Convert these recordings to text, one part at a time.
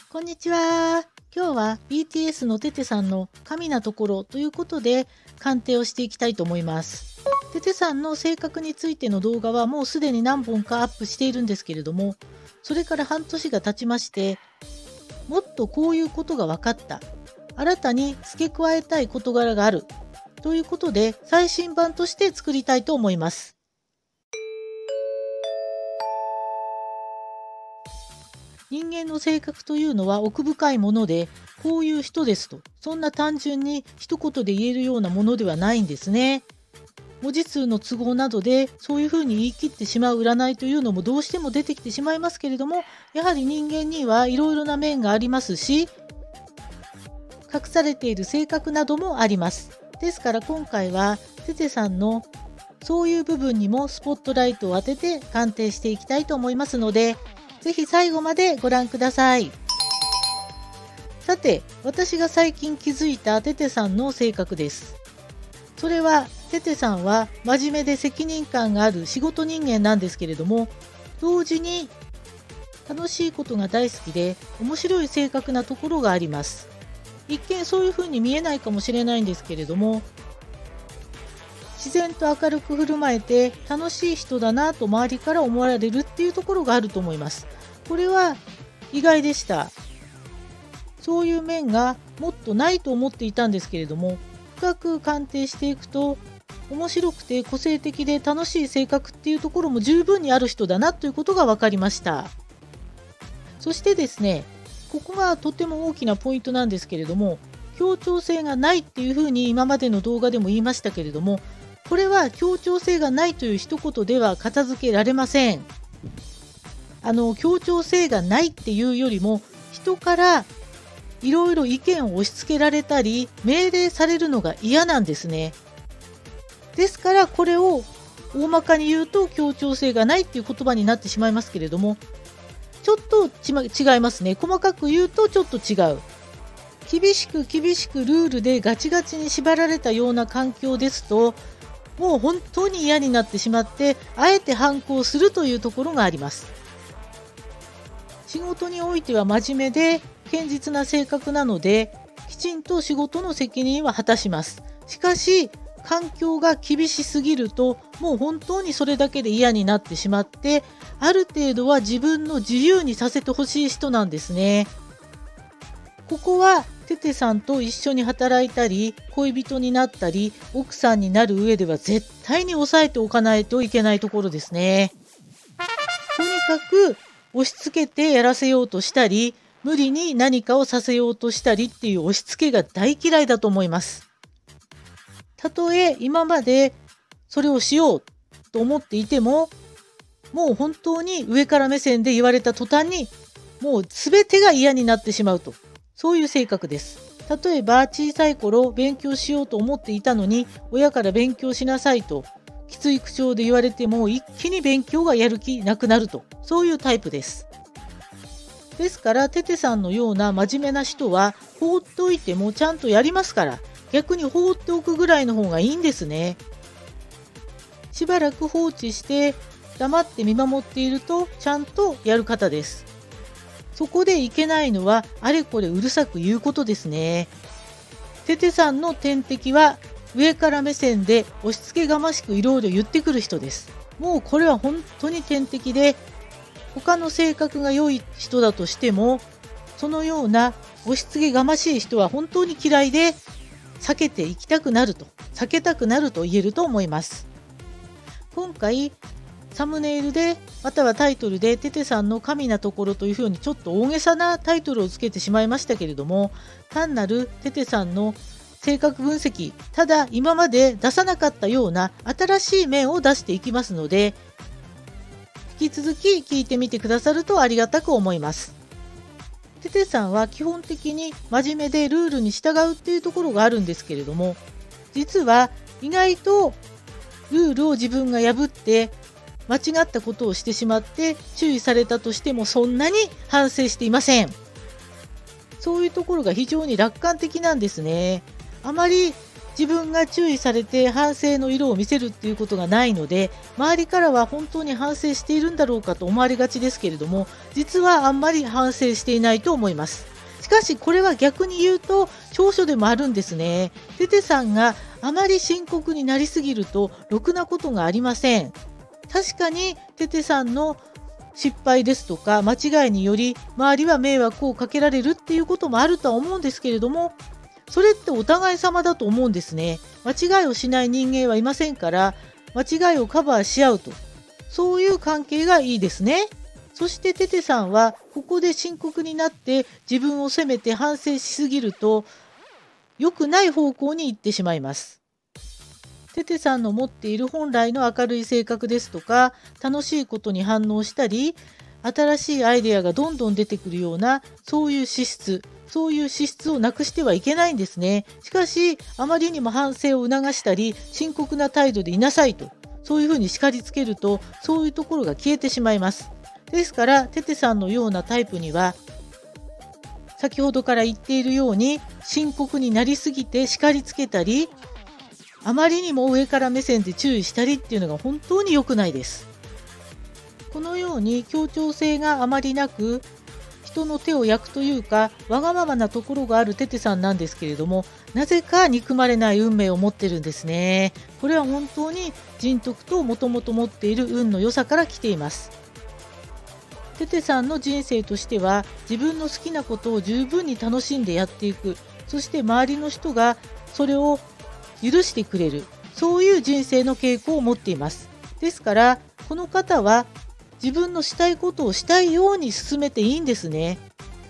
こんにちは。今日は BTS のテテさんの神なところということで鑑定をしていきたいと思います。テテさんの性格についての動画はもうすでに何本かアップしているんですけれども、それから半年が経ちまして、もっとこういうことが分かった。新たに付け加えたい事柄がある。ということで最新版として作りたいと思います。人間の性格というのは奥深いもので、こういう人ですと、そんな単純に一言で言えるようなものではないんですね。文字数の都合などでそういうふうに言い切ってしまう占いというのもどうしても出てきてしまいますけれども、やはり人間にはいろいろな面がありますし、隠されている性格などもあります。ですから今回はテテさんのそういう部分にもスポットライトを当てて鑑定していきたいと思いますので、ぜひ最後までご覧ください。さて、私が最近気づいたテテさんの性格です。それは、テテさんは真面目で責任感がある仕事人間なんですけれども、同時に楽しいことが大好きで面白い性格なところがあります。一見そういうふうに見えないかもしれないんですけれども、自然と明るく振る舞えて楽しい人だなと周りから思われるっていうところがあると思います。これは意外でした。そういう面がもっとないと思っていたんですけれども、深く鑑定していくと面白くて個性的で楽しい性格っていうところも十分にある人だなということが分かりました。そしてですね、ここがとても大きなポイントなんですけれども、協調性がないっていうふうに今までの動画でも言いましたけれども、これは協調性がないという一言では片付けられません。協調性がないっていうよりも、人からいろいろ意見を押し付けられたり命令されるのが嫌なんですね。ですからこれを大まかに言うと協調性がないっていう言葉になってしまいますけれども、ちょっと違いますね。細かく言うとちょっと違う。厳しくルールでガチガチに縛られたような環境ですと、もう本当に嫌になってしまって、あえて反抗するというところがあります。仕事においては真面目で堅実な性格なので、きちんと仕事の責任は果たします。しかし、環境が厳しすぎると、もう本当にそれだけで嫌になってしまって、ある程度は自分の自由にさせてほしい人なんですね。ここはテテさんと一緒に働いたり、恋人になったり、奥さんになる上では絶対に抑えておかないといけないところですね。とにかく押し付けてやらせようとしたり、無理に何かをさせようとしたりっていう押し付けが大嫌いだと思います。たとえ今までそれをしようと思っていても、もう本当に上から目線で言われた途端に、もう全てが嫌になってしまうと。そういう性格です。例えば小さい頃勉強しようと思っていたのに、親から勉強しなさいときつい口調で言われても一気に勉強がやる気なくなると。そういうタイプです。ですからテテさんのような真面目な人は放っておいてもちゃんとやりますから、逆に放っておくぐらいの方がいいんですね。しばらく放置して黙って見守っているとちゃんとやる方です。そこでいけないのはあれこれうるさく言うことですね。テテさんの天敵は上から目線で押し付けがましくいろいろ言ってくる人です。もうこれは本当に天敵で、他の性格が良い人だとしても、そのような押し付けがましい人は本当に嫌いで、避けたくなると言えると思います。今回サムネイルでまたはタイトルでテテさんの神なところというふうにちょっと大げさなタイトルをつけてしまいましたけれども、単なるテテさんの性格分析、ただ今まで出さなかったような新しい面を出していきますので、引き続き聞いてみてくださるとありがたく思います。テテさんは基本的に真面目でルールに従うっていうところがあるんですけれども、実は意外とルールを自分が破って間違ったことをしてしまって注意されたとしてもそんなに反省していません。そういうところが非常に楽観的なんですね。あまり自分が注意されて反省の色を見せるっていうことがないので、周りからは本当に反省しているんだろうかと思われがちですけれども、実はあんまり反省していないと思います。しかしこれは逆に言うと長所でもあるんですね。テテさんがあまり深刻になりすぎるとろくなことがありません。確かにテテさんの失敗ですとか間違いにより周りは迷惑をかけられるっていうこともあるとは思うんですけれども、それってお互い様だと思うんですね。間違いをしない人間はいませんから、間違いをカバーし合うと、そういう関係がいいですね。そしてテテさんはここで深刻になって自分を責めて反省しすぎると良くない方向に行ってしまいます。テテさんの持っている本来の明るい性格ですとか、楽しいことに反応したり、新しいアイデアがどんどん出てくるようなそういう資質をなくしてはいけないんですね。しかしあまりにも反省を促したり深刻な態度でいなさいと、そういうふうに叱りつけるとそういうところが消えてしまいます。ですからテテさんのようなタイプには先ほどから言っているように深刻になりすぎて叱りつけたり、あまりにも上から目線で注意したりっていうのが本当に良くないです。このように協調性があまりなく人の手を焼くというかわがままなところがあるテテさんなんですけれども、なぜか憎まれない運命を持ってるんですね。これは本当に人徳ともともと持っている運の良さから来ています。テテさんの人生としては自分の好きなことを十分に楽しんでやっていく、そして周りの人がそれを許してくれる、そういう人生の傾向を持っています。ですからこの方は自分のしたいことをしたいように進めていいんですね。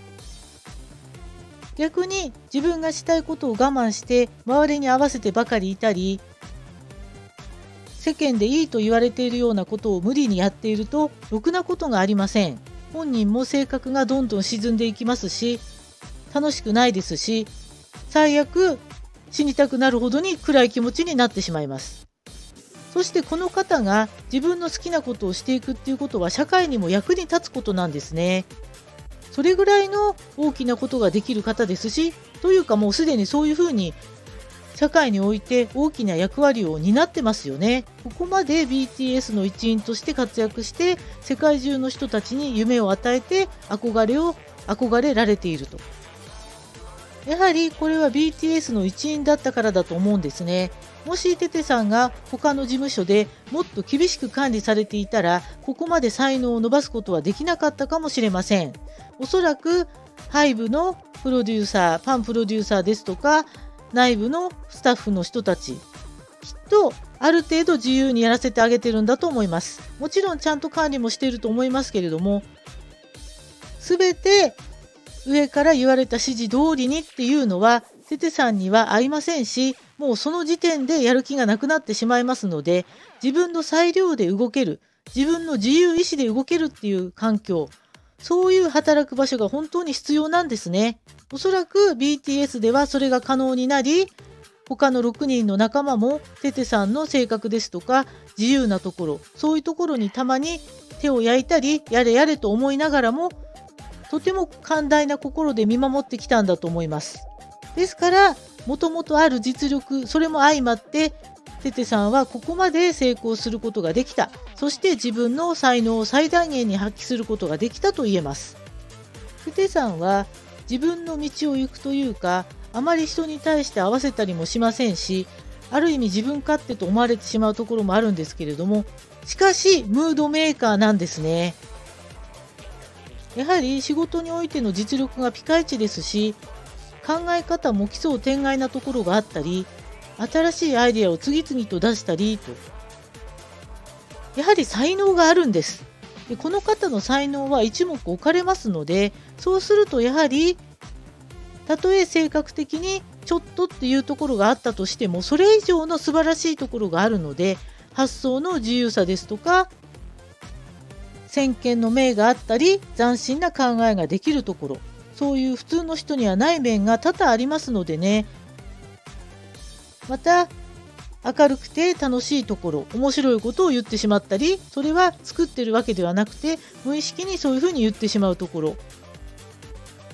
逆に自分がしたいことを我慢して周りに合わせてばかりいたり、世間でいいと言われているようなことを無理にやっているとろくなことがありません。本人も性格がどんどん沈んでいきますし、楽しくないですし、最悪死にたくなるほどに暗い気持ちになってしまいます。そしてこの方が自分の好きなことをしていくっていうことは社会にも役に立つことなんですね。それぐらいの大きなことができる方ですし、というかもうすでにそういうふうに社会において大きな役割を担ってますよね。ここまで BTS の一員として活躍して世界中の人たちに夢を与えて憧れられていると。やはりこれは BTS の一員だったからだと思うんですね。もしテテさんが他の事務所でもっと厳しく管理されていたら、ここまで才能を伸ばすことはできなかったかもしれません。おそらくHYBEのプロデューサー、パンプロデューサーですとか、内部のスタッフの人たち、きっとある程度自由にやらせてあげてるんだと思います。もちろんちゃんと管理もしていると思いますけれども、全て上から言われた指示通りにっていうのはテテさんには合いませんし、もうその時点でやる気がなくなってしまいますので、自分の裁量で動ける、自分の自由意志で動けるっていう環境、そういう働く場所が本当に必要なんですね。おそらく BTS ではそれが可能になり、他の6人の仲間もテテさんの性格ですとか自由なところ、そういうところにたまに手を焼いたり、やれやれと思いながらもとても寛大な心で見守ってきたんだと思います。ですからもともとある実力、それも相まってテテさんはここまで成功することができた。そして自分の才能を最大限に発揮することができたと言えます。テテさんは自分の道を行くというか、あまり人に対して合わせたりもしませんし、ある意味自分勝手と思われてしまうところもあるんですけれども、しかしムードメーカーなんですね。やはり仕事においての実力がピカイチですし、考え方も奇想天外なところがあったり、新しいアイデアを次々と出したりと、やはり才能があるんです。でこの方の才能は一目置かれますので、そうするとやはりたとえ性格的にちょっとっていうところがあったとしても、それ以上の素晴らしいところがあるので、発想の自由さですとか先見の明があったり斬新な考えができるところ、そういう普通の人にはない面が多々ありますのでね。また明るくて楽しいところ、面白いことを言ってしまったり、それは作ってるわけではなくて無意識にそういうふうに言ってしまうところ、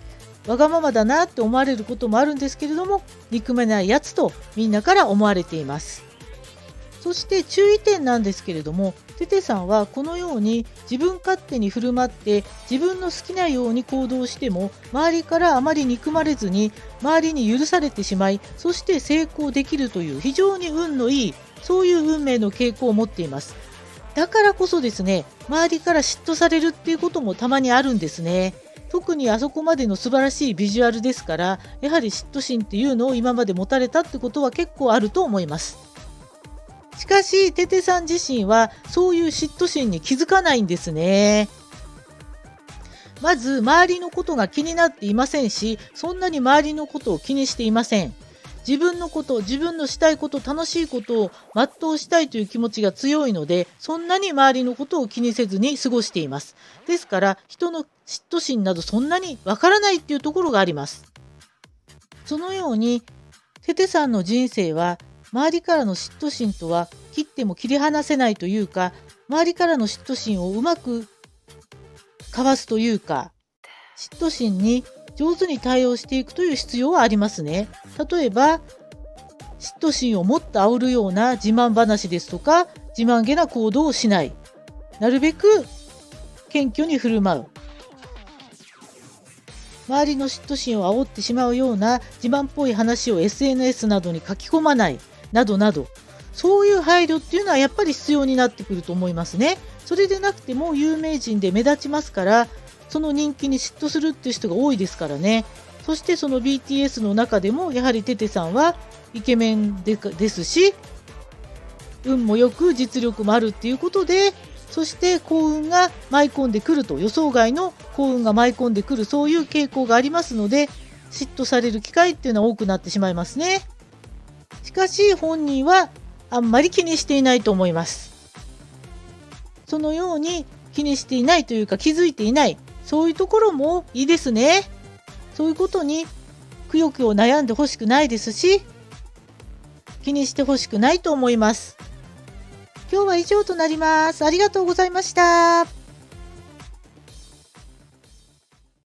わがままだなって思われることもあるんですけれども、憎めないやつとみんなから思われています。そして注意点なんですけれども、テテさんはこのように自分勝手に振る舞って自分の好きなように行動しても、周りからあまり憎まれずに周りに許されてしまい、そして成功できるという非常に運のいい、そういう運命の傾向を持っています。だからこそですね、周りから嫉妬されるっていうこともたまにあるんですね。特にあそこまでの素晴らしいビジュアルですから、やはり嫉妬心っていうのを今まで持たれたってことは結構あると思います。しかし、テテさん自身はそういう嫉妬心に気づかないんですね。まず、周りのことが気になっていませんし、そんなに周りのことを気にしていません。自分のこと、自分のしたいこと、楽しいことを全うしたいという気持ちが強いので、そんなに周りのことを気にせずに過ごしています。ですから、人の嫉妬心などそんなにわからないっていうところがあります。そのように、テテさんの人生は、周りからの嫉妬心とは切っても切り離せないというか、周りからの嫉妬心をうまくかわすというか、嫉妬心に上手に対応していくという必要はありますね。例えば、嫉妬心をもっと煽るような自慢話ですとか、自慢げな行動をしない。なるべく謙虚に振る舞う。周りの嫉妬心を煽ってしまうような自慢っぽい話を SNS などに書き込まない。などなど、そういう配慮っていうのはやっぱり必要になってくると思いますね。それでなくても有名人で目立ちますから、その人気に嫉妬するっていう人が多いですからね。そしてその BTS の中でもやはりテテさんはイケメンですし、運もよく実力もあるっていうことで、そして幸運が舞い込んでくると、予想外の幸運が舞い込んでくる、そういう傾向がありますので、嫉妬される機会っていうのは多くなってしまいますね。しかし本人はあんまり気にしていないと思います。そのように気にしていないというか気づいていない、そういうところもいいですね。そういうことにくよくよ悩んでほしくないですし、気にしてほしくないと思います。今日は以上となります。ありがとうございました。